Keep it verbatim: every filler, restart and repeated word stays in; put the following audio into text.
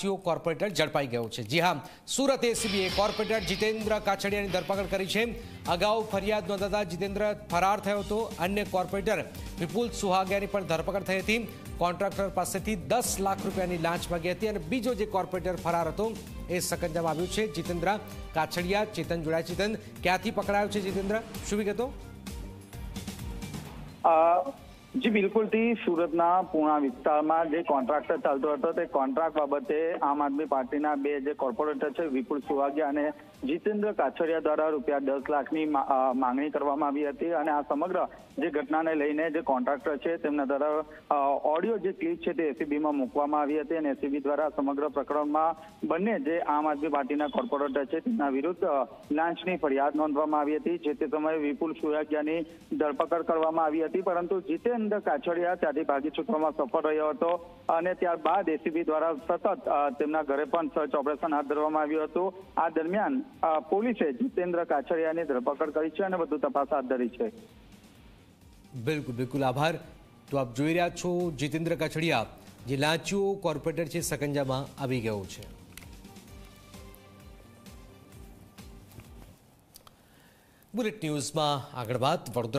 Corporator ઝડપાઈ ગયો છે। જી હા, સુરત એસીબીએ કોર્પોરેટર જીતેન્દ્ર કાછડિયાની ધરપકડ કરી છે। અગાઉ ફરિયાદ નોંધાતા જીતેન્દ્ર ફરાર થયો હતો। અન્ય કોર્પોરેટર વિપુલ સુહાગિયાની પણ ધરપકડ થઈ હતી। કોન્ટ્રાક્ટર પાસેથી દસ લાખ રૂપિયાની લાંચ માંગી હતી અને બીજો જે કોર્પોરેટર ફરાર હતો એ સકંજામાં આવ્યો છે। જીતેન્દ્ર કાછડિયા ચેતન જોડાય। ચેતન, ક્યાંથી પકડાયો છે જીતેન્દ્ર, શું વિગતો? જી બિલકુલ થી સુરतना પૂણા વિસ્તારમાં જે કોન્ટ્રાક્ટર ચાલતો હતો તે કોન્ટ્રાક્ટ બાબતે આમ આદમી પાર્ટીના બે જે કોર્પોરેટર છે વિપુલ સુહાગિયા અને જીતેન્દ્ર કાછડિયા દ્વારા રૂપિયા દસ લાખની માંગણી કરવામાં આવી હતી અને આ સમગ્ર જે ઘટનાને લઈને જે કોન્ટ્રાક્ટર છે તેમના દ્વારા ઓડિયો જે ક્લિપ છે તે એસીબીમાં મૂકવામાં આવી હતી અને એસીબી દ્વારા સમગ્ર પ્રકરણમાં બંને જે આમ આદમી પાર્ટીના કોર્પોરેટર છે તેમના વિરુદ્ધ લાંચની ફરિયાદ નોંધવામાં આવી હતી। જે તે સમયે વિપુલ સુહાગિયાની ધરપકડ કરવામાં આવી હતી, પરંતુ જીતેન્દ્ર કાછડિયા ત્યાંથી ભાગી છૂટવામાં સફળ રહ્યો હતો અને ત્યારબાદ એસીબી દ્વારા સતત તેમના ઘરે પણ સર્ચ ઓપરેશન હાથ ધરવામાં આવ્યું હતું। આ દરમિયાન પોલીસે જીતેન્દ્ર કાછડિયાની ધરપકડ કરી છે અને વધુ તપાસ હાથ ધરી છે। બિલકુલ બિલકુલ આભાર। તો આપ જોઈ રહ્યા છો, જીતેન્દ્ર કાછડિયા જે લાંચીઓ કોર્પોરેટર છે સકંજામાં આવી ગયો છે। બુલેટ ન્યૂઝમાં આગળ વાત વડોદરા